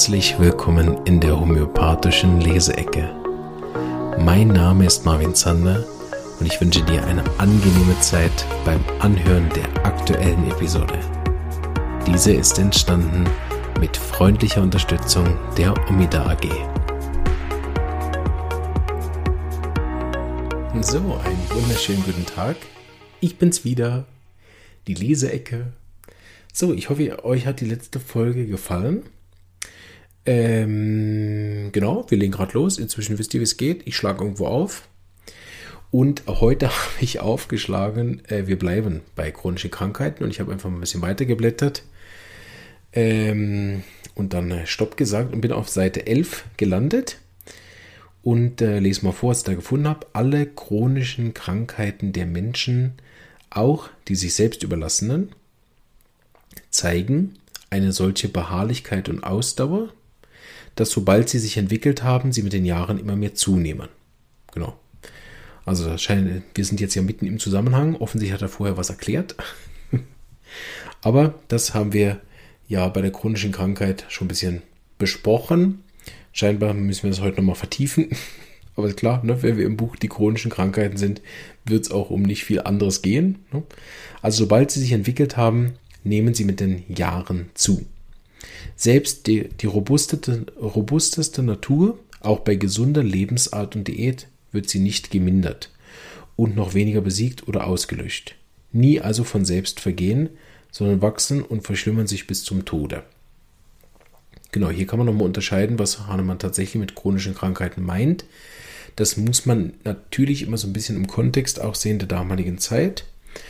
Herzlich willkommen in der homöopathischen Leseecke. Mein Name ist Marvin Zander und ich wünsche dir eine angenehme Zeit beim Anhören der aktuellen Episode. Diese ist entstanden mit freundlicher Unterstützung der Omida AG. So, einen wunderschönen guten Tag. Ich bin's wieder, die Leseecke. So, ich hoffe, euch hat die letzte Folge gefallen. Genau, wir legen gerade los. Inzwischen wisst ihr, wie es geht. Ich schlage irgendwo auf. Und heute habe ich aufgeschlagen, wir bleiben bei chronischen Krankheiten. Und ich habe einfach mal ein bisschen weitergeblättert. Und dann Stopp gesagt und bin auf Seite 11 gelandet. Und lese mal vor, was ich da gefunden habe. Alle chronischen Krankheiten der Menschen, auch die sich selbst überlassenen, zeigen eine solche Beharrlichkeit und Ausdauer, dass sobald sie sich entwickelt haben, sie mit den Jahren immer mehr zunehmen. Genau. Also wir sind jetzt ja mitten im Zusammenhang. Offensichtlich hat er vorher was erklärt. Aber das haben wir ja bei der chronischen Krankheit schon ein bisschen besprochen. Scheinbar müssen wir das heute nochmal vertiefen. Aber ist klar, ne, wenn wir im Buch die chronischen Krankheiten sind, wird es auch um nicht viel anderes gehen. Ne? Also sobald sie sich entwickelt haben, nehmen sie mit den Jahren zu. Selbst die robusteste Natur, auch bei gesunder Lebensart und Diät, wird sie nicht gemindert und noch weniger besiegt oder ausgelöscht. Nie also von selbst vergehen, sondern wachsen und verschlimmern sich bis zum Tode. Genau, hier kann man nochmal unterscheiden, was Hahnemann tatsächlich mit chronischen Krankheiten meint. Das muss man natürlich immer so ein bisschen im Kontext auch sehen der damaligen Zeit.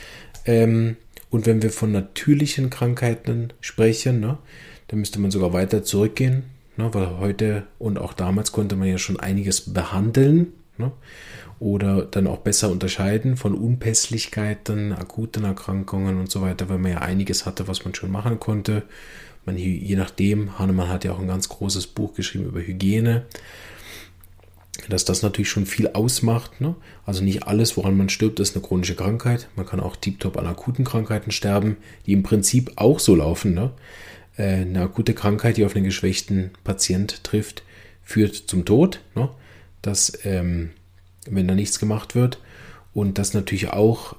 Und wenn wir von natürlichen Krankheiten sprechen, ne, dann müsste man sogar weiter zurückgehen, ne, weil heute und auch damals konnte man ja schon einiges behandeln, ne, oder dann auch besser unterscheiden von Unpässlichkeiten, akuten Erkrankungen und so weiter, weil man ja einiges hatte, was man schon machen konnte. Je nachdem, Hahnemann hat ja auch ein ganz großes Buch geschrieben über Hygiene, dass das natürlich schon viel ausmacht. Ne? Also nicht alles, woran man stirbt, ist eine chronische Krankheit. Man kann auch tiptop an akuten Krankheiten sterben, die im Prinzip auch so laufen. Ne? Eine akute Krankheit, die auf einen geschwächten Patient trifft, führt zum Tod. Ne? Das, wenn da nichts gemacht wird. Und das natürlich auch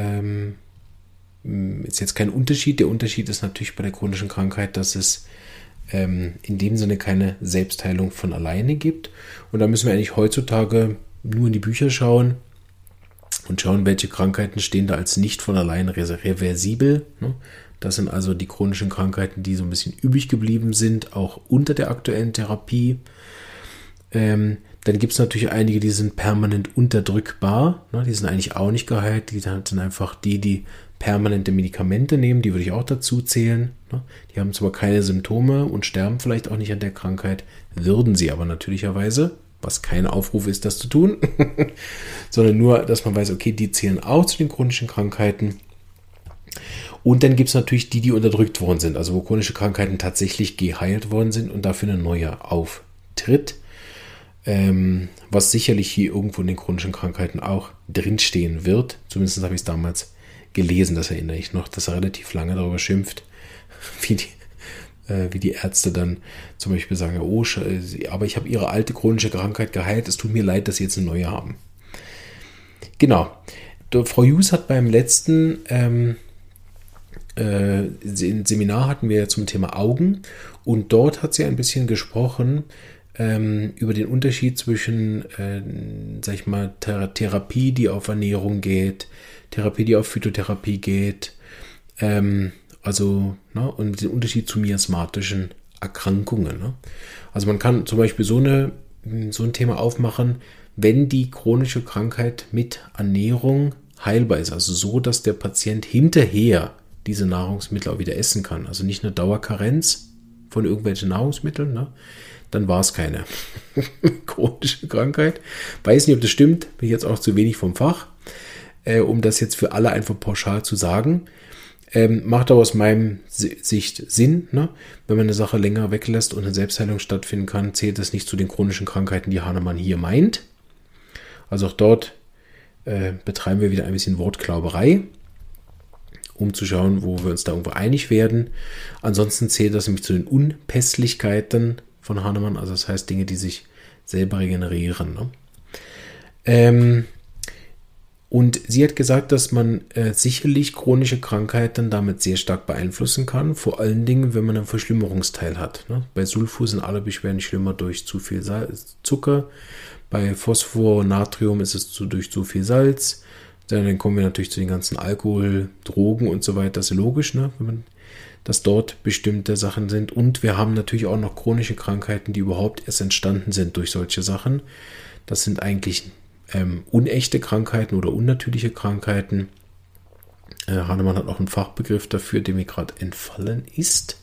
ist jetzt kein Unterschied. Der Unterschied ist natürlich bei der chronischen Krankheit, dass es in dem Sinne keine Selbstheilung von alleine gibt. Und da müssen wir eigentlich heutzutage nur in die Bücher schauen und schauen, welche Krankheiten stehen da als nicht von alleine reversibel. Das sind also die chronischen Krankheiten, die so ein bisschen übrig geblieben sind, auch unter der aktuellen Therapie. Dann gibt es natürlich einige, die sind permanent unterdrückbar. Die sind eigentlich auch nicht geheilt. Die sind einfach die permanente Medikamente nehmen, die würde ich auch dazu zählen. Die haben zwar keine Symptome und sterben vielleicht auch nicht an der Krankheit, würden sie aber natürlicherweise, was kein Aufruf ist, das zu tun, sondern nur, dass man weiß, okay, die zählen auch zu den chronischen Krankheiten. Und dann gibt es natürlich die unterdrückt worden sind, also wo chronische Krankheiten tatsächlich geheilt worden sind und dafür eine neue auftritt, was sicherlich hier irgendwo in den chronischen Krankheiten auch drinstehen wird. Zumindest habe ich es damals gelesen, das erinnere ich noch, dass er relativ lange darüber schimpft, wie die Ärzte dann zum Beispiel sagen, oh, aber ich habe ihre alte chronische Krankheit geheilt, es tut mir leid, dass sie jetzt eine neue haben. Genau. Frau Hughes hat beim letzten Seminar hatten wir zum Thema Augen und dort hat sie ein bisschen gesprochen über den Unterschied zwischen, sag ich mal, Therapie, die auf Ernährung geht, Therapie, die auf Phytotherapie geht, und den Unterschied zu miasmatischen Erkrankungen. Ne? Also man kann zum Beispiel so ein Thema aufmachen, wenn die chronische Krankheit mit Ernährung heilbar ist, also so, dass der Patient hinterher diese Nahrungsmittel auch wieder essen kann, also nicht eine Dauerkarenz von irgendwelchen Nahrungsmitteln, ne? Dann war es keine chronische Krankheit. Weiß nicht, ob das stimmt, bin ich jetzt auch zu wenig vom Fach, um das jetzt für alle einfach pauschal zu sagen. Macht aber aus meinem Sicht Sinn, ne? Wenn man eine Sache länger weglässt und eine Selbstheilung stattfinden kann, zählt das nicht zu den chronischen Krankheiten, die Hahnemann hier meint. Also auch dort betreiben wir wieder ein bisschen Wortklauberei. um zu schauen, wo wir uns da irgendwo einig werden. Ansonsten zählt das nämlich zu den Unpässlichkeiten von Hahnemann, also das heißt Dinge, die sich selber regenerieren. Ne? Und sie hat gesagt, dass man sicherlich chronische Krankheiten damit sehr stark beeinflussen kann, vor allen Dingen, wenn man einen Verschlimmerungsteil hat. Ne? Bei Sulfur sind alle Beschwerden schlimmer durch zu viel Zucker, bei Phosphor und Natrium ist es durch zu viel Salz. Dann kommen wir natürlich zu den ganzen Alkohol, Drogen und so weiter. Das ist logisch, ne? Dass dort bestimmte Sachen sind. Und wir haben natürlich auch noch chronische Krankheiten, die überhaupt erst entstanden sind durch solche Sachen. Das sind eigentlich unechte Krankheiten oder unnatürliche Krankheiten. Hahnemann hat auch einen Fachbegriff dafür, der mir gerade entfallen ist.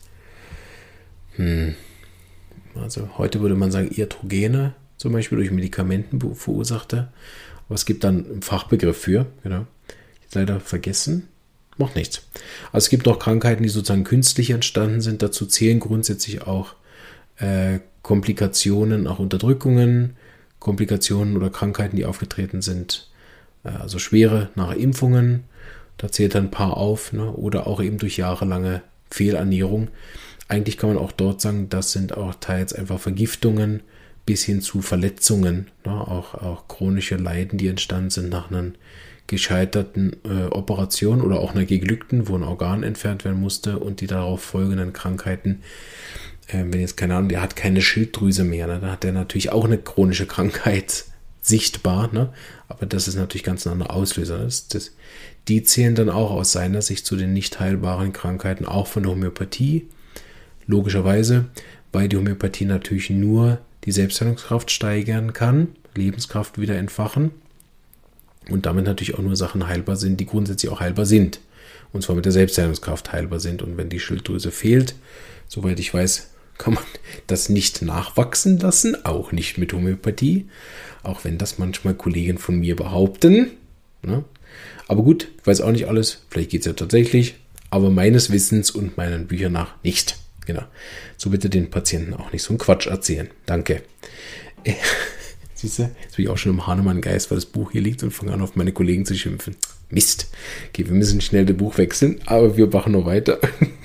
Also heute würde man sagen Iatrogene, zum Beispiel durch Medikamenten verursachte. Aber es gibt dann einen Fachbegriff für. Genau. Jetzt leider vergessen. Macht nichts. Also es gibt noch Krankheiten, die sozusagen künstlich entstanden sind. Dazu zählen grundsätzlich auch Komplikationen, auch Unterdrückungen, Komplikationen oder Krankheiten, die aufgetreten sind. Also schwere nach Impfungen. Da zählt dann ein paar auf. Ne? Oder auch eben durch jahrelange Fehlernährung. Eigentlich kann man auch dort sagen, das sind auch teils einfach Vergiftungen bis hin zu Verletzungen. Ne? Auch chronische Leiden, die entstanden sind nach einer gescheiterten Operation oder auch einer geglückten, wo ein Organ entfernt werden musste und die darauf folgenden Krankheiten. Wenn jetzt keine Ahnung, der hat keine Schilddrüse mehr, ne? Da hat er natürlich auch eine chronische Krankheit sichtbar, ne? Aber das ist natürlich ganz ein anderer Auslöser. Die zählen dann auch aus seiner Sicht zu den nicht heilbaren Krankheiten, auch von der Homöopathie, logischerweise, weil die Homöopathie natürlich nur die Selbstheilungskraft steigern kann, Lebenskraft wieder entfachen und damit natürlich auch nur Sachen heilbar sind, die grundsätzlich auch heilbar sind. Und zwar mit der Selbstheilungskraft heilbar sind. Und wenn die Schilddrüse fehlt, soweit ich weiß, kann man das nicht nachwachsen lassen, auch nicht mit Homöopathie, auch wenn das manchmal Kollegen von mir behaupten. Ne? Aber gut, ich weiß auch nicht alles, vielleicht geht es ja tatsächlich, aber meines Wissens und meinen Büchern nach nicht. Genau. So bitte den Patienten auch nicht so einen Quatsch erzählen. Danke. Siehst du, jetzt bin ich auch schon im Hahnemann-Geist, weil das Buch hier liegt und fange an, auf meine Kollegen zu schimpfen. Mist. Okay, wir müssen schnell das Buch wechseln, aber wir machen noch weiter.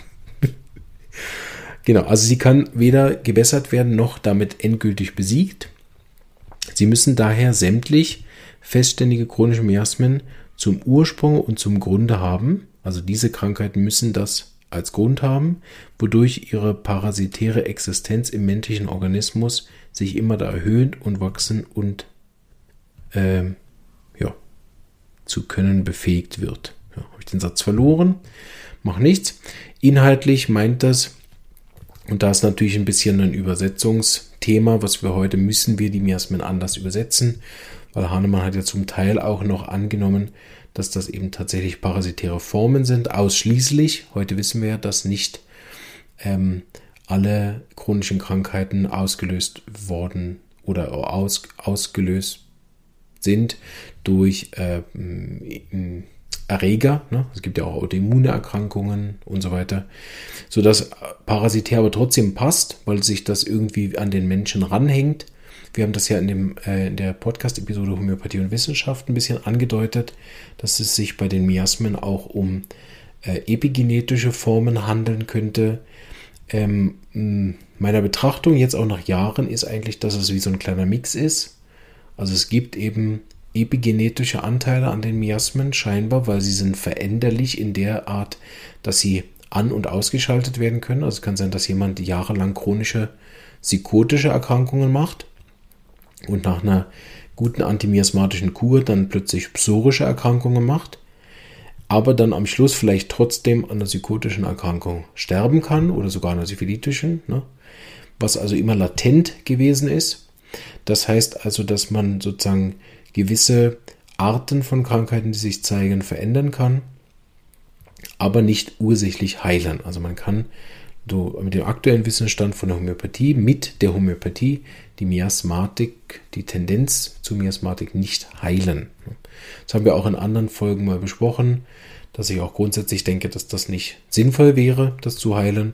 Genau, also sie kann weder gebessert werden, noch damit endgültig besiegt. Sie müssen daher sämtlich festständige chronische Miasmen zum Ursprung und zum Grunde haben. Also diese Krankheiten müssen das als Grund haben, wodurch ihre parasitäre Existenz im menschlichen Organismus sich immer da erhöhen und wachsen und zu können befähigt wird. Ja, habe ich den Satz verloren? Macht nichts. Inhaltlich meint das, und da ist natürlich ein bisschen ein Übersetzungsthema, was wir heute müssen wir die Miasmen anders übersetzen, weil Hahnemann hat ja zum Teil auch noch angenommen, dass das eben tatsächlich parasitäre Formen sind, ausschließlich. Heute wissen wir ja, dass nicht alle chronischen Krankheiten ausgelöst worden oder ausgelöst sind durch Erreger, ne? Es gibt ja auch autoimmune Erkrankungen und so weiter, sodass parasitär aber trotzdem passt, weil sich das irgendwie an den Menschen ranhängt. Wir haben das ja in der Podcast-Episode Homöopathie und Wissenschaft ein bisschen angedeutet, dass es sich bei den Miasmen auch um epigenetische Formen handeln könnte. Meiner Betrachtung jetzt auch nach Jahren ist eigentlich, dass es wie so ein kleiner Mix ist. Also es gibt eben epigenetische Anteile an den Miasmen scheinbar, weil sie sind veränderlich in der Art, dass sie an- und ausgeschaltet werden können. Also es kann sein, dass jemand jahrelang chronische psychotische Erkrankungen macht und nach einer guten antimiasmatischen Kur dann plötzlich psorische Erkrankungen macht, aber dann am Schluss vielleicht trotzdem an einer psychotischen Erkrankung sterben kann oder sogar an einer syphilitischen, ne? Was also immer latent gewesen ist. Das heißt also, dass man sozusagen gewisse Arten von Krankheiten, die sich zeigen, verändern kann, aber nicht ursächlich heilen. Also man kann mit dem aktuellen Wissensstand von der Homöopathie, mit der Homöopathie, die Miasmatik, die Tendenz zur Miasmatik nicht heilen. Das haben wir auch in anderen Folgen mal besprochen, dass ich auch grundsätzlich denke, dass das nicht sinnvoll wäre, das zu heilen,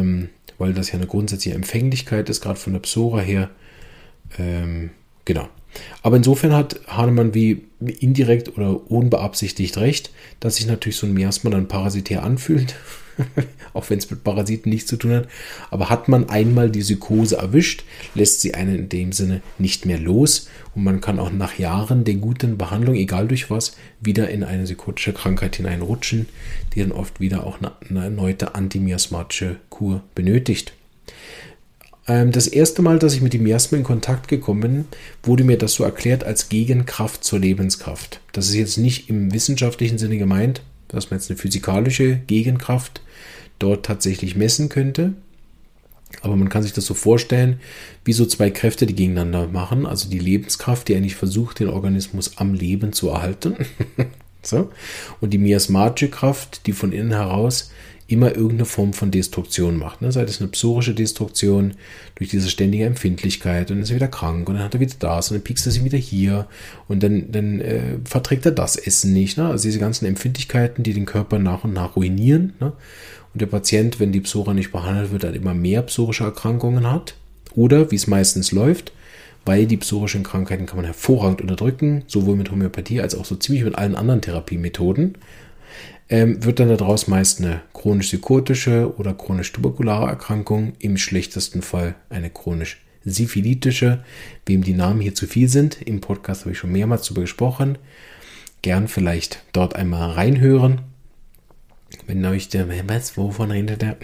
weil das ja eine grundsätzliche Empfänglichkeit ist, gerade von der Psora her. Genau. Aber insofern hat Hahnemann wie indirekt oder unbeabsichtigt recht, dass sich natürlich so ein Miasma dann parasitär anfühlt, auch wenn es mit Parasiten nichts zu tun hat. Aber hat man einmal die Psychose erwischt, lässt sie einen in dem Sinne nicht mehr los und man kann auch nach Jahren der guten Behandlung, egal durch was, wieder in eine psychotische Krankheit hineinrutschen, die dann oft wieder auch eine erneute antimiasmatische Kur benötigt. Das erste Mal, dass ich mit dem Miasma in Kontakt gekommen bin, wurde mir das so erklärt als Gegenkraft zur Lebenskraft. Das ist jetzt nicht im wissenschaftlichen Sinne gemeint, dass man jetzt eine physikalische Gegenkraft dort tatsächlich messen könnte. Aber man kann sich das so vorstellen, wie so zwei Kräfte, die gegeneinander machen. Also die Lebenskraft, die eigentlich versucht, den Organismus am Leben zu erhalten. So. Und die miasmatische Kraft, die von innen heraus immer irgendeine Form von Destruktion macht. Ne? Sei es eine psorische Destruktion durch diese ständige Empfindlichkeit und dann ist er wieder krank und dann hat er wieder das und dann piekst er sich wieder hier und dann verträgt er das Essen nicht. Ne? Also diese ganzen Empfindlichkeiten, die den Körper nach und nach ruinieren. Ne? Und der Patient, wenn die Psora nicht behandelt wird, dann immer mehr psorische Erkrankungen hat. Oder, wie es meistens läuft, weil die psorischen Krankheiten kann man hervorragend unterdrücken, sowohl mit Homöopathie als auch so ziemlich mit allen anderen Therapiemethoden, wird dann daraus meist eine chronisch-psychotische oder chronisch-tuberkulare Erkrankung, im schlechtesten Fall eine chronisch-syphilitische. Wem die Namen hier zu viel sind, im Podcast habe ich schon mehrmals darüber gesprochen, gern vielleicht dort einmal reinhören. Wenn euch wovon redet der?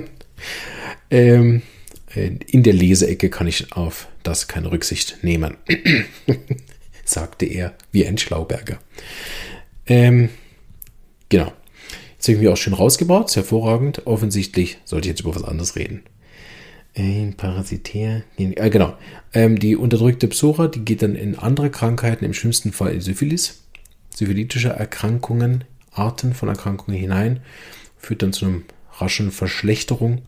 In der Leseecke kann ich auf das keine Rücksicht nehmen, sagte er wie ein Schlauberger. Genau. Jetzt habe ich mich auch schön rausgebracht, ist hervorragend. Offensichtlich sollte ich jetzt über was anderes reden. Parasitär. Genau. Die unterdrückte Psora, die geht dann in andere Krankheiten, im schlimmsten Fall in Syphilis, syphilitische Erkrankungen, Arten von Erkrankungen hinein, führt dann zu einer raschen Verschlechterung.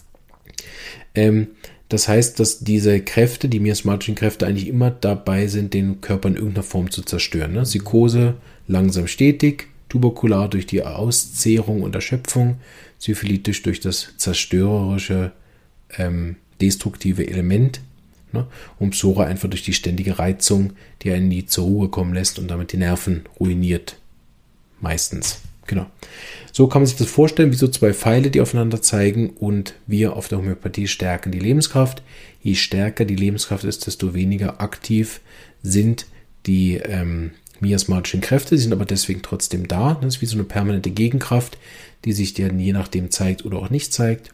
Das heißt, dass diese Kräfte, die miasmatischen Kräfte, eigentlich immer dabei sind, den Körper in irgendeiner Form zu zerstören. Ne? Psychose langsam stetig, tuberkular durch die Auszehrung und Erschöpfung, syphilitisch durch das zerstörerische, destruktive Element, ne? Und Psora einfach durch die ständige Reizung, die einen nie zur Ruhe kommen lässt und damit die Nerven ruiniert. Meistens. Genau. So kann man sich das vorstellen, wie so zwei Pfeile, die aufeinander zeigen, und wir auf der Homöopathie stärken die Lebenskraft. Je stärker die Lebenskraft ist, desto weniger aktiv sind die miasmatischen Kräfte, sie sind aber deswegen trotzdem da. Das ist wie so eine permanente Gegenkraft, die sich dann je nachdem zeigt oder auch nicht zeigt.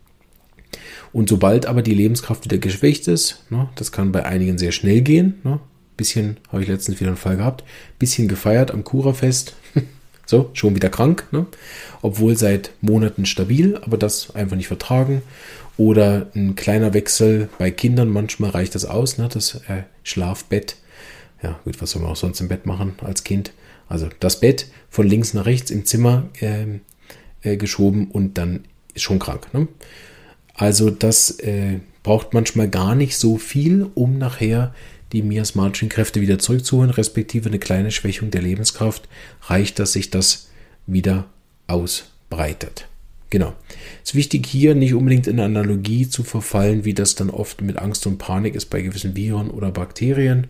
Und sobald aber die Lebenskraft wieder geschwächt ist, ne, das kann bei einigen sehr schnell gehen, ne, bisschen, habe ich letztens wieder einen Fall gehabt, bisschen gefeiert am Kurafest, so, schon wieder krank, ne, obwohl seit Monaten stabil, aber das einfach nicht vertragen. Oder ein kleiner Wechsel bei Kindern, manchmal reicht das aus, ne, das Schlafbett. Ja, gut, was soll man auch sonst im Bett machen als Kind? Also das Bett von links nach rechts im Zimmer geschoben und dann ist schon krank. Ne? Also das braucht manchmal gar nicht so viel, um nachher die miasmatischen Kräfte wieder zurückzuholen, respektive eine kleine Schwächung der Lebenskraft reicht, dass sich das wieder ausbreitet. Genau. Es ist wichtig, hier nicht unbedingt in eine Analogie zu verfallen, wie das dann oft mit Angst und Panik ist bei gewissen Viren oder Bakterien.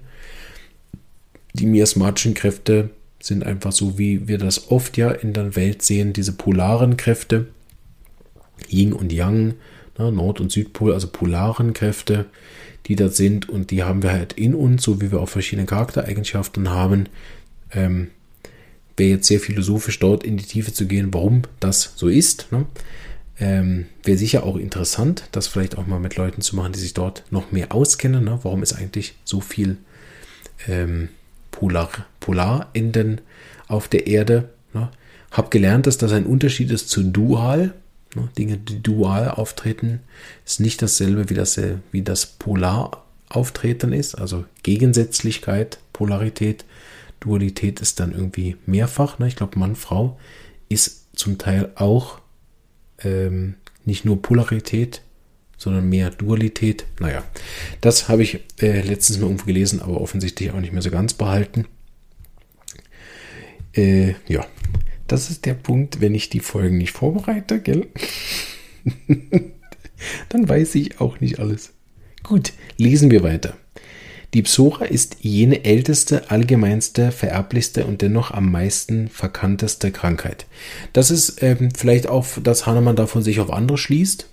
Die miasmatischen Kräfte sind einfach so, wie wir das oft ja in der Welt sehen, diese polaren Kräfte, Yin und Yang, ne, Nord- und Südpol, also polaren Kräfte, die da sind, und die haben wir halt in uns, so wie wir auch verschiedene Charaktereigenschaften haben. Wäre jetzt sehr philosophisch dort in die Tiefe zu gehen, warum das so ist. Ne? Wäre sicher auch interessant, das vielleicht auch mal mit Leuten zu machen, die sich dort noch mehr auskennen. Ne? Warum ist eigentlich so viel Polarenden auf der Erde. Ne? Hab gelernt, dass das ein Unterschied ist zu dual. Ne? Dinge, die dual auftreten, ist nicht dasselbe wie das Polarauftreten ist. Also Gegensätzlichkeit, Polarität. Dualität ist dann irgendwie mehrfach. Ne? Ich glaube, Mann, Frau ist zum Teil auch nicht nur Polarität, sondern mehr Dualität. Naja, das habe ich letztens mal irgendwo gelesen, aber offensichtlich auch nicht mehr so ganz behalten. Ja, das ist der Punkt, wenn ich die Folgen nicht vorbereite, gell? Dann weiß ich auch nicht alles. Gut, lesen wir weiter. Die Psora ist jene älteste, allgemeinste, vererblichste und dennoch am meisten verkannteste Krankheit. Das ist vielleicht auch, dass Hahnemann davon sich auf andere schließt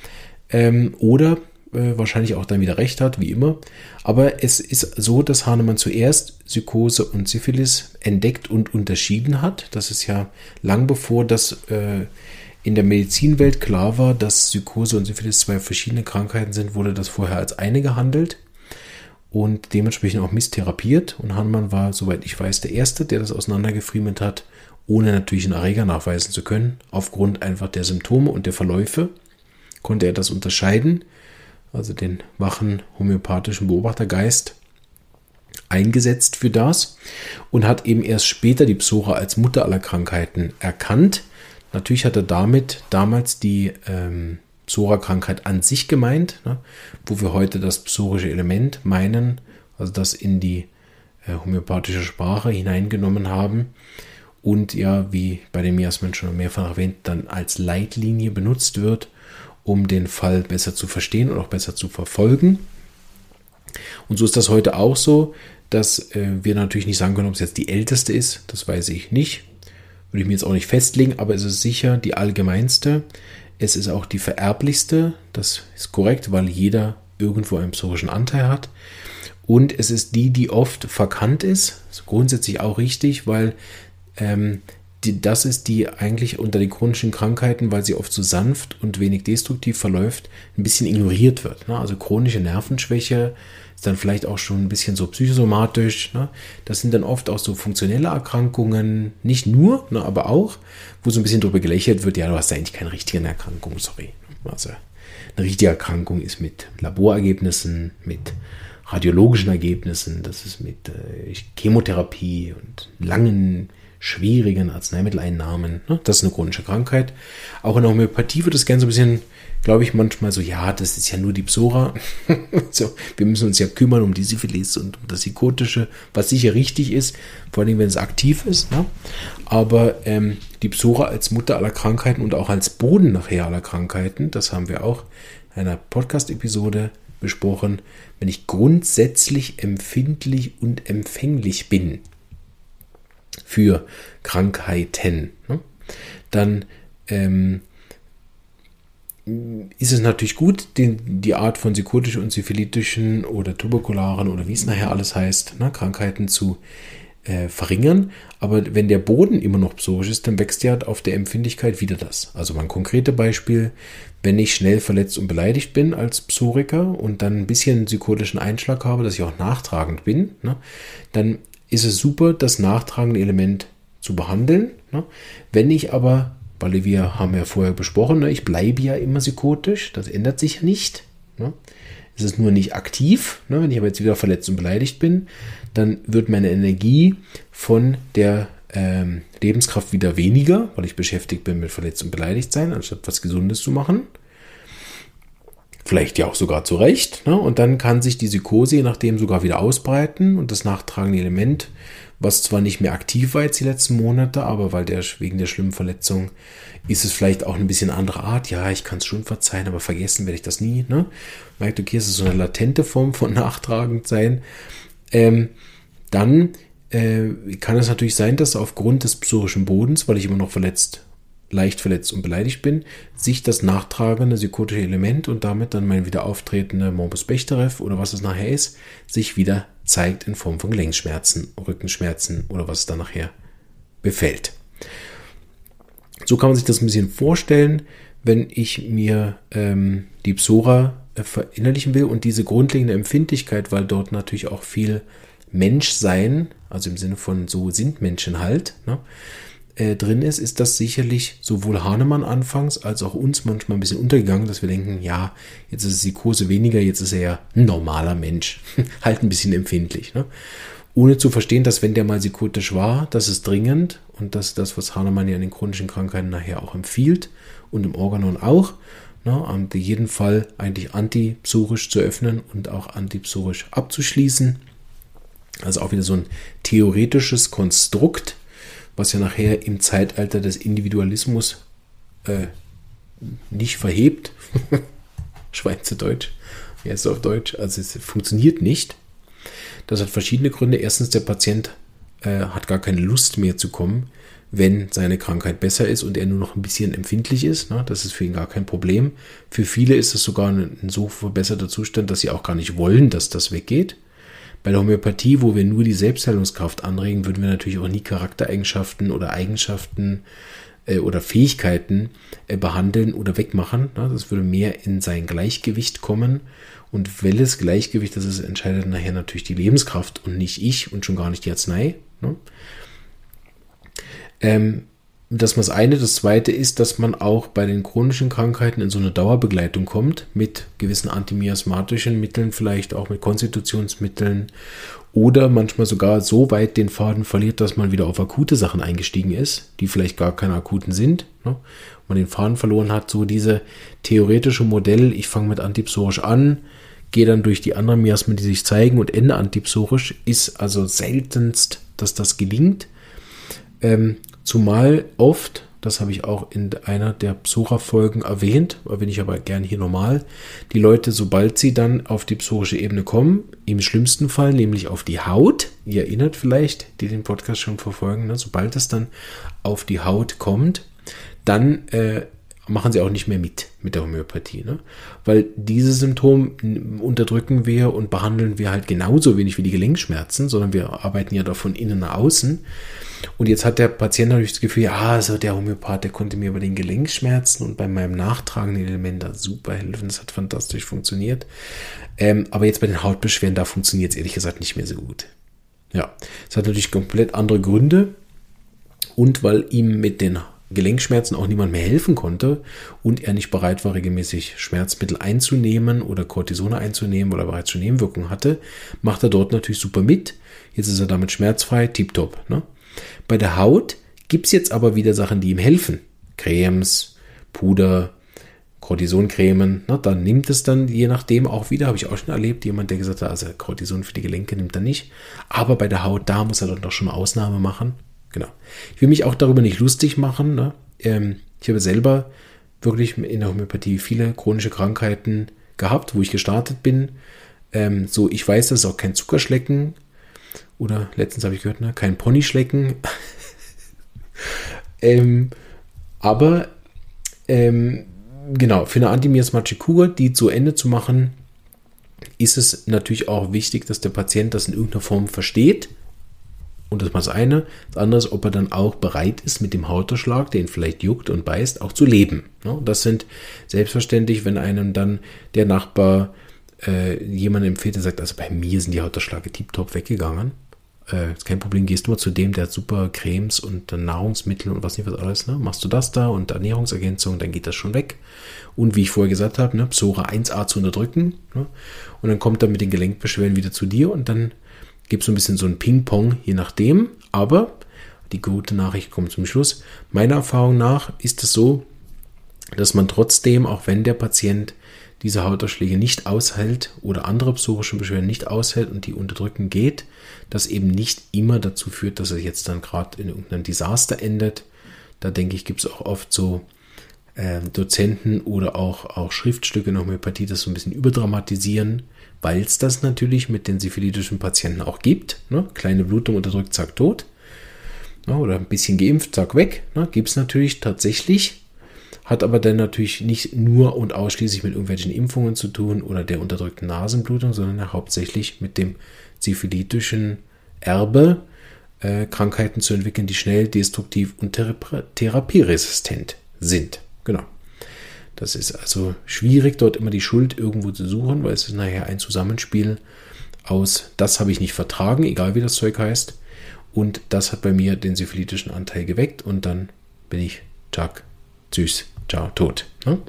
oder wahrscheinlich auch dann wieder recht hat, wie immer. Aber es ist so, dass Hahnemann zuerst Psykose und Syphilis entdeckt und unterschieden hat. Das ist ja lang bevor das in der Medizinwelt klar war, dass Psykose und Syphilis zwei verschiedene Krankheiten sind, wurde das vorher als eine gehandelt und dementsprechend auch misstherapiert. Und Hahnemann war, soweit ich weiß, der Erste, der das auseinandergefriemelt hat, ohne natürlich einen Erreger nachweisen zu können. Aufgrund einfach der Symptome und der Verläufe konnte er das unterscheiden, also den wachen homöopathischen Beobachtergeist eingesetzt für das und hat eben erst später die Psora als Mutter aller Krankheiten erkannt. Natürlich hat er damit damals die Psora-Krankheit an sich gemeint, ne, wo wir heute das psorische Element meinen, also das in die homöopathische Sprache hineingenommen haben und ja, wie bei dem Miasmen schon mehrfach erwähnt, dann als Leitlinie benutzt wird, um den Fall besser zu verstehen und auch besser zu verfolgen. Und so ist das heute auch so, dass wir natürlich nicht sagen können, ob es jetzt die älteste ist, das weiß ich nicht. Würde ich mir jetzt auch nicht festlegen, aber es ist sicher die allgemeinste. Es ist auch die vererblichste, das ist korrekt, weil jeder irgendwo einen psorischen Anteil hat. Und es ist die oft verkannt ist, das ist grundsätzlich auch richtig, weil das ist die eigentlich unter den chronischen Krankheiten, weil sie oft so sanft und wenig destruktiv verläuft, ein bisschen ignoriert wird. Ne? Also chronische Nervenschwäche ist dann vielleicht auch schon ein bisschen so psychosomatisch. Ne? Das sind dann oft auch so funktionelle Erkrankungen, nicht nur, ne, aber auch, wo so ein bisschen drüber gelächelt wird, ja, du hast eigentlich keine richtige Erkrankung, sorry. Also eine richtige Erkrankung ist mit Laborergebnissen, mit radiologischen Ergebnissen, das ist mit Chemotherapie und langen schwierigen Arzneimitteleinnahmen. Ne? Das ist eine chronische Krankheit. Auch in der Homöopathie wird das gerne so ein bisschen, glaube ich, manchmal so, ja, das ist ja nur die Psora. So, wir müssen uns ja kümmern um die Syphilis und um das Psychotische, was sicher richtig ist, vor allem wenn es aktiv ist. Ne? Aber die Psora als Mutter aller Krankheiten und auch als Boden nachher aller Krankheiten, das haben wir auch in einer Podcast-Episode besprochen, wenn ich grundsätzlich empfindlich und empfänglich bin für Krankheiten, ne? Dann ist es natürlich gut, die Art von psychotischen und syphilitischen oder tuberkularen oder wie es nachher alles heißt, ne, Krankheiten zu verringern. Aber wenn der Boden immer noch psorisch ist, dann wächst ja auf der Empfindlichkeit wieder das. Also mal ein konkretes Beispiel, wenn ich schnell verletzt und beleidigt bin als Psoriker und dann ein bisschen psychotischen Einschlag habe, dass ich auch nachtragend bin, ne, dann ist es super, das nachtragende Element zu behandeln. Ne? Wenn ich aber, weil wir haben ja vorher besprochen, ne, ich bleibe ja immer psychotisch, das ändert sich ja nicht. Ne? Es ist nur nicht aktiv. Ne? Wenn ich aber jetzt wieder verletzt und beleidigt bin, dann wird meine Energie von der Lebenskraft wieder weniger, weil ich beschäftigt bin mit verletzt und beleidigt sein, anstatt was Gesundes zu machen. Vielleicht ja auch sogar zu Recht. Ne? Und dann kann sich die Psychose je nachdem sogar wieder ausbreiten und das nachtragende Element, was zwar nicht mehr aktiv war jetzt die letzten Monate, aber wegen der schlimmen Verletzung ist es vielleicht auch ein bisschen andere Art. Ja, ich kann es schon verzeihen, aber vergessen werde ich das nie. Ne? Merkt, okay, es ist so eine latente Form von nachtragend sein. Dann kann es natürlich sein, dass aufgrund des psorischen Bodens, weil ich immer noch leicht verletzt und beleidigt bin, sich das nachtragende psychotische Element und damit dann mein wieder auftretender Morbus Bechterew oder was es nachher ist, sich wieder zeigt in Form von Gelenkschmerzen, Rückenschmerzen oder was es dann nachher befällt. So kann man sich das ein bisschen vorstellen, wenn ich mir die Psora verinnerlichen will und diese grundlegende Empfindlichkeit, weil dort natürlich auch viel Menschsein, also im Sinne von so sind Menschen halt, ne, drin ist das sicherlich sowohl Hahnemann anfangs als auch uns manchmal ein bisschen untergegangen, dass wir denken, ja, jetzt ist Psychose weniger, jetzt ist er ja ein normaler Mensch, halt ein bisschen empfindlich. Ne? Ohne zu verstehen, dass wenn der mal psychotisch war, das ist dringend und das ist das, was Hahnemann ja in den chronischen Krankheiten nachher auch empfiehlt und im Organon auch, ne, in jedem Fall eigentlich antipsorisch zu öffnen und auch antipsorisch abzuschließen. Also auch wieder so ein theoretisches Konstrukt, was ja nachher im Zeitalter des Individualismus nicht verhebt. Schweizerdeutsch, ja, ist auf Deutsch, also es funktioniert nicht. Das hat verschiedene Gründe. Erstens, der Patient hat gar keine Lust mehr zu kommen, wenn seine Krankheit besser ist und er nur noch ein bisschen empfindlich ist. Ne? Das ist für ihn gar kein Problem. Für viele ist es sogar ein so verbesserter Zustand, dass sie auch gar nicht wollen, dass das weggeht. Bei der Homöopathie, wo wir nur die Selbstheilungskraft anregen, würden wir natürlich auch nie Charaktereigenschaften oder Eigenschaften oder Fähigkeiten behandeln oder wegmachen. Ne? Das würde mehr in sein Gleichgewicht kommen. Und welches Gleichgewicht das ist, entscheidet nachher natürlich die Lebenskraft und nicht ich und schon gar nicht die Arznei. Ne? Das war das eine. Das zweite ist, dass man auch bei den chronischen Krankheiten in so eine Dauerbegleitung kommt mit gewissen antimiasmatischen Mitteln, vielleicht auch mit Konstitutionsmitteln oder manchmal sogar so weit den Faden verliert, dass man wieder auf akute Sachen eingestiegen ist, die vielleicht gar keine akuten sind. Ne? Man den Faden verloren hat, so diese theoretische Modell, ich fange mit antipsorisch an, gehe dann durch die anderen Miasmen, die sich zeigen und ende antipsorisch, ist also seltenst, dass das gelingt. Zumal oft, das habe ich auch in einer der Psora-Folgen erwähnt, erwähne ich aber gern hier normal, die Leute, sobald sie dann auf die psorische Ebene kommen, im schlimmsten Fall, nämlich auf die Haut, ihr erinnert vielleicht, die den Podcast schon verfolgen, ne, sobald es dann auf die Haut kommt, dann machen sie auch nicht mehr mit der Homöopathie. Ne? Weil diese Symptome unterdrücken wir und behandeln wir halt genauso wenig wie die Gelenkschmerzen, sondern wir arbeiten ja da von innen nach außen. Und jetzt hat der Patient natürlich das Gefühl, also der Homöopath, der konnte mir bei den Gelenkschmerzen und bei meinem nachtragenden Element da super helfen. Das hat fantastisch funktioniert. Aber jetzt bei den Hautbeschwerden, da funktioniert es ehrlich gesagt nicht mehr so gut. Ja, es hat natürlich komplett andere Gründe. Und weil ihm mit den Gelenkschmerzen auch niemand mehr helfen konnte und er nicht bereit war, regelmäßig Schmerzmittel einzunehmen oder Cortisone einzunehmen oder bereits schon Nebenwirkungen hatte, macht er dort natürlich super mit. Jetzt ist er damit schmerzfrei, tipptopp. Ne? Bei der Haut gibt es jetzt aber wieder Sachen, die ihm helfen. Cremes, Puder, Cortisoncremen. Ne? Dann nimmt es dann je nachdem auch wieder, habe ich auch schon erlebt, jemand, der gesagt hat, also Cortison für die Gelenke nimmt er nicht. Aber bei der Haut, da muss er dann doch schon eine Ausnahme machen. Genau. Ich will mich auch darüber nicht lustig machen. Ne? Ich habe selber wirklich in der Homöopathie viele chronische Krankheiten gehabt, wo ich gestartet bin. Ich weiß, das ist auch kein Zuckerschlecken oder letztens habe ich gehört, ne? Kein Ponyschlecken. Aber genau, für eine antimiasmatische Kur, die zu Ende zu machen, ist es natürlich auch wichtig, dass der Patient das in irgendeiner Form versteht. Und das ist mal das eine. Das andere ist, ob er dann auch bereit ist, mit dem Hautausschlag, der ihn vielleicht juckt und beißt, auch zu leben. Das sind selbstverständlich, wenn einem dann der Nachbar jemand empfiehlt, der sagt, also bei mir sind die Hautausschläge tiptop weggegangen. Ist kein Problem, gehst du mal zu dem, der hat super Cremes und Nahrungsmittel und was nicht was alles. Ne? Machst du das da und Ernährungsergänzung, dann geht das schon weg. Und wie ich vorher gesagt habe, ne, Psora 1a zu unterdrücken. Ne? Und dann kommt er mit den Gelenkbeschwerden wieder zu dir und dann gibt es so ein bisschen so ein Ping-Pong, je nachdem. Aber die gute Nachricht kommt zum Schluss. Meiner Erfahrung nach ist es so, dass man trotzdem, auch wenn der Patient diese Hautausschläge nicht aushält oder andere psorische Beschwerden nicht aushält und die unterdrücken geht, das eben nicht immer dazu führt, dass er jetzt dann gerade in irgendeinem Desaster endet. Da denke ich, gibt es auch oft so Dozenten oder auch Schriftstücke in der Homöopathie, das so ein bisschen überdramatisieren, weil es das natürlich mit den syphilitischen Patienten auch gibt. Ne? Kleine Blutung unterdrückt, zack, tot. Ne? Oder ein bisschen geimpft, zack, weg. Ne? Gibt es natürlich tatsächlich. Hat aber dann natürlich nicht nur und ausschließlich mit irgendwelchen Impfungen zu tun oder der unterdrückten Nasenblutung, sondern ja hauptsächlich mit dem syphilitischen Erbe, Krankheiten zu entwickeln, die schnell, destruktiv und therapieresistent sind. Genau. Das ist also schwierig, dort immer die Schuld irgendwo zu suchen, weil es ist nachher ein Zusammenspiel aus, das habe ich nicht vertragen, egal wie das Zeug heißt, und das hat bei mir den syphilitischen Anteil geweckt und dann bin ich, zack, süß, ciao, tot. Ne?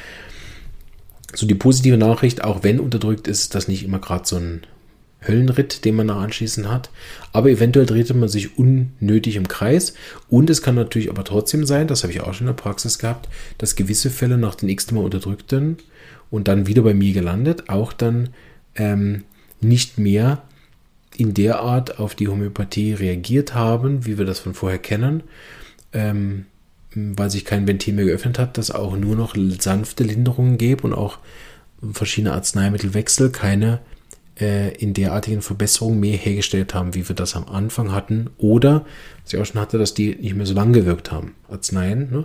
So die positive Nachricht, auch wenn unterdrückt ist, das nicht immer gerade so ein Höllenritt, den man da anschließend hat, aber eventuell dreht man sich unnötig im Kreis und es kann natürlich aber trotzdem sein, das habe ich auch schon in der Praxis gehabt, dass gewisse Fälle nach den x-ten Mal unterdrückten und dann wieder bei mir gelandet, auch dann nicht mehr in der Art auf die Homöopathie reagiert haben, wie wir das von vorher kennen, weil sich kein Ventil mehr geöffnet hat, dass auch nur noch sanfte Linderungen gäbe und auch verschiedene Arzneimittelwechsel keine in derartigen Verbesserungen mehr hergestellt haben, wie wir das am Anfang hatten. Oder, was ich auch schon hatte, dass die nicht mehr so lang gewirkt haben. Arzneien.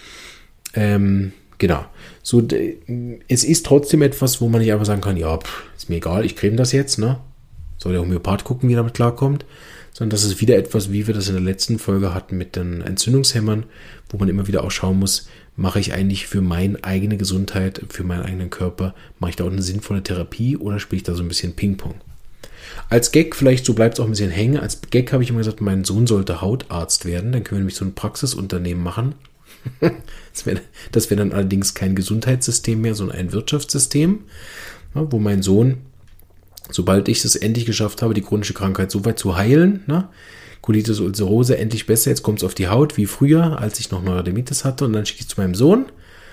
Ne? Genau. So, es ist trotzdem etwas, wo man nicht einfach sagen kann, ja, ist mir egal, ich creme das jetzt. Ne? Soll der Homöopath gucken, wie er damit klarkommt. Sondern das ist wieder etwas, wie wir das in der letzten Folge hatten mit den Entzündungshemmern, wo man immer wieder auch schauen muss, mache ich eigentlich für meine eigene Gesundheit, für meinen eigenen Körper, mache ich da auch eine sinnvolle Therapie oder spiele ich da so ein bisschen Ping-Pong? Als Gag, vielleicht so bleibt es auch ein bisschen hängen, als Gag habe ich immer gesagt, mein Sohn sollte Hautarzt werden, dann können wir nämlich so ein Praxisunternehmen machen. Das wäre dann allerdings kein Gesundheitssystem mehr, sondern ein Wirtschaftssystem, wo mein Sohn, sobald ich es endlich geschafft habe, die chronische Krankheit so weit zu heilen, ne? Colitis ulcerose endlich besser, jetzt kommt es auf die Haut, wie früher, als ich noch Neurodermitis hatte, und dann schicke ich es zu meinem Sohn,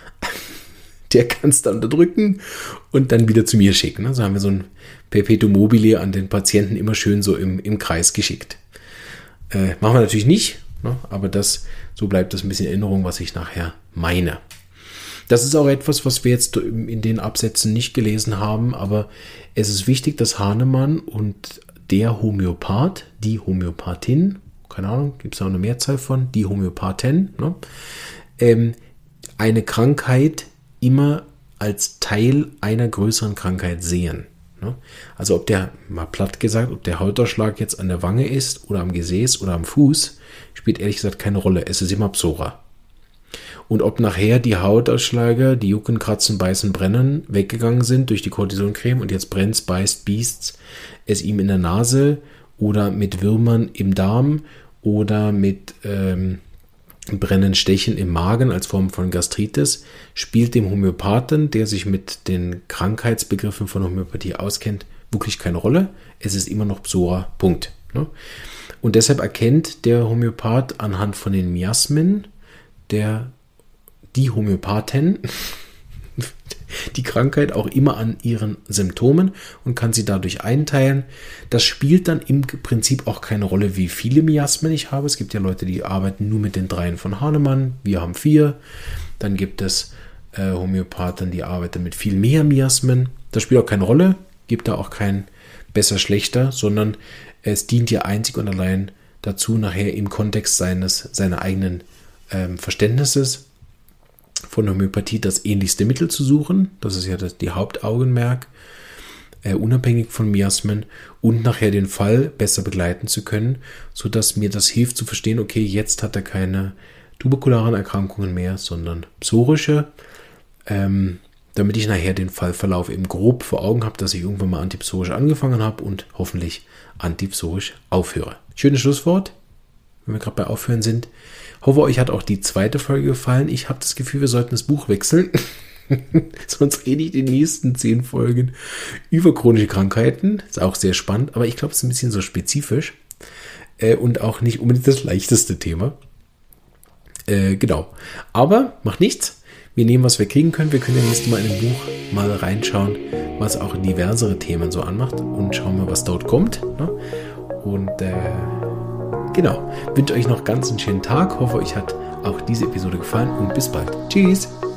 der kann es dann unterdrücken und dann wieder zu mir schicken. Ne? So haben wir so ein Perpetuum mobile an den Patienten immer schön so im Kreis geschickt. Machen wir natürlich nicht, ne? Aber so bleibt das ein bisschen Erinnerung, was ich nachher meine. Das ist auch etwas, was wir jetzt in den Absätzen nicht gelesen haben, aber es ist wichtig, dass Hahnemann und der Homöopath, die Homöopathin, keine Ahnung, gibt es auch eine Mehrzahl von, die Homöopathin, ne? Eine Krankheit immer als Teil einer größeren Krankheit sehen. Ne? Also ob der, mal platt gesagt, ob der Hautausschlag jetzt an der Wange ist oder am Gesäß oder am Fuß, spielt ehrlich gesagt keine Rolle. Es ist immer Psora. Und ob nachher die Hautausschläge, die Jucken, Kratzen, Beißen, Brennen weggegangen sind durch die Cortisoncreme und jetzt brennt's, beißt, biest's es ihm in der Nase oder mit Würmern im Darm oder mit Brennen, Stechen im Magen als Form von Gastritis, spielt dem Homöopathen, der sich mit den Krankheitsbegriffen von Homöopathie auskennt, wirklich keine Rolle. Es ist immer noch Psora, Punkt. Ne? Und deshalb erkennt der Homöopath anhand von den Miasmen die Homöopathen die Krankheit auch immer an ihren Symptomen und kann sie dadurch einteilen. Das spielt dann im Prinzip auch keine Rolle, wie viele Miasmen ich habe. Es gibt ja Leute, die arbeiten nur mit den 3 von Hahnemann. Wir haben 4. Dann gibt es Homöopathen, die arbeiten mit viel mehr Miasmen. Das spielt auch keine Rolle. Gibt da auch kein besser, schlechter, sondern es dient ja einzig und allein dazu, nachher im Kontext seiner eigenen Verständnisses von Homöopathie das ähnlichste Mittel zu suchen. Das ist ja die Hauptaugenmerk, unabhängig von Miasmen, und nachher den Fall besser begleiten zu können, sodass mir das hilft zu verstehen, okay, jetzt hat er keine tuberkularen Erkrankungen mehr, sondern psorische, damit ich nachher den Fallverlauf eben grob vor Augen habe, dass ich irgendwann mal antipsorisch angefangen habe und hoffentlich antipsorisch aufhöre. Schönes Schlusswort, wenn wir gerade bei Aufhören sind. Hoffe, euch hat auch die zweite Folge gefallen. Ich habe das Gefühl, wir sollten das Buch wechseln. Sonst rede ich die nächsten 10 Folgen über chronische Krankheiten. Ist auch sehr spannend, aber ich glaube, es ist ein bisschen so spezifisch und auch nicht unbedingt das leichteste Thema. Genau. Aber macht nichts. Wir nehmen, was wir kriegen können. Wir können ja nächstes Mal in dem Buch mal reinschauen, was auch diversere Themen so anmacht, und schauen mal, was dort kommt. Ne? Und genau, wünsche euch noch ganz einen schönen Tag, hoffe euch hat auch diese Episode gefallen und bis bald. Tschüss!